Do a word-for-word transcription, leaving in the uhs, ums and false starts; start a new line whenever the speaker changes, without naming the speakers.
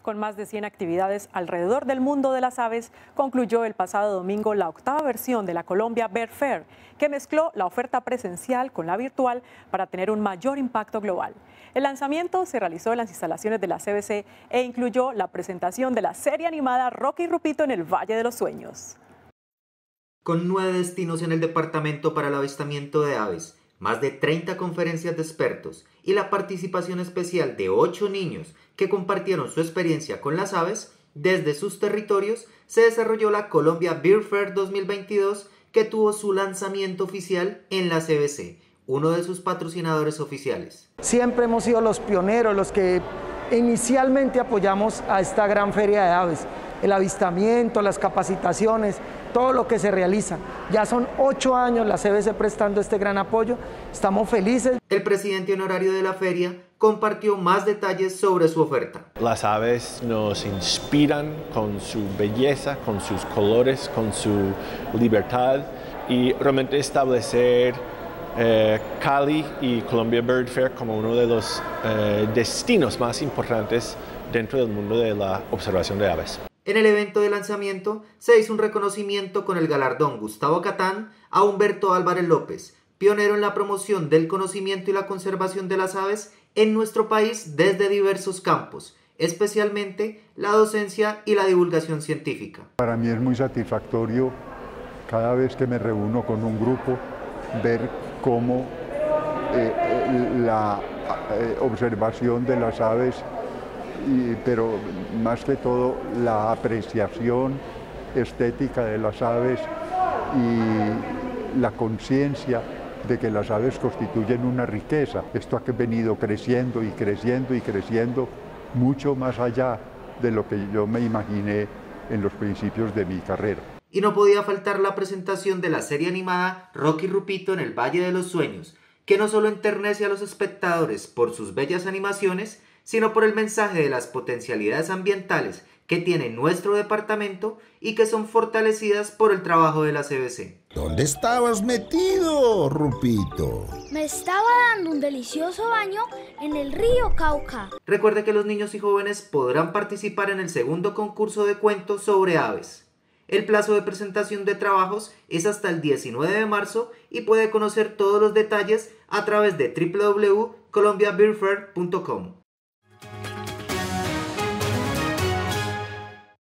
Con más de cien actividades alrededor del mundo de las aves, concluyó el pasado domingo la octava versión de la Colombia Bird Fair, que mezcló la oferta presencial con la virtual para tener un mayor impacto global. El lanzamiento se realizó en las instalaciones de la C B C e incluyó la presentación de la serie animada Rocky y Rupito en el Valle de los Sueños.
Con nueve destinos en el departamento para el avistamiento de aves, más de treinta conferencias de expertos y la participación especial de ocho niños que compartieron su experiencia con las aves desde sus territorios, se desarrolló la Colombia Bird Fair dos mil veintidós, que tuvo su lanzamiento oficial en la C B C, uno de sus patrocinadores oficiales.
Siempre hemos sido los pioneros, los que inicialmente apoyamos a esta gran feria de aves. El avistamiento, las capacitaciones, todo lo que se realiza. Ya son ocho años la C B C prestando este gran apoyo, estamos felices.
El presidente honorario de la feria compartió más detalles sobre su oferta.
Las aves nos inspiran con su belleza, con sus colores, con su libertad, y realmente establecer eh, Cali y Colombia Bird Fair como uno de los eh, destinos más importantes dentro del mundo de la observación de aves.
En el evento de lanzamiento se hizo un reconocimiento con el galardón Gustavo Catán a Humberto Álvarez López, pionero en la promoción del conocimiento y la conservación de las aves en nuestro país desde diversos campos, especialmente la docencia y la divulgación científica.
Para mí es muy satisfactorio cada vez que me reúno con un grupo ver cómo eh, la eh, observación de las aves, Y, pero más que todo la apreciación estética de las aves y la conciencia de que las aves constituyen una riqueza. Esto ha venido creciendo y creciendo y creciendo mucho más allá de lo que yo me imaginé en los principios de mi carrera.
Y no podía faltar la presentación de la serie animada Rocky y Rupito en el Valle de los Sueños, que no solo enternece a los espectadores por sus bellas animaciones, sino por el mensaje de las potencialidades ambientales que tiene nuestro departamento y que son fortalecidas por el trabajo de la C B C.
¿Dónde estabas metido, Rupito?
Me estaba dando un delicioso baño en el río Cauca.
Recuerde que los niños y jóvenes podrán participar en el segundo concurso de cuentos sobre aves. El plazo de presentación de trabajos es hasta el diecinueve de marzo y puede conocer todos los detalles a través de w w w punto colombia bird fair punto com.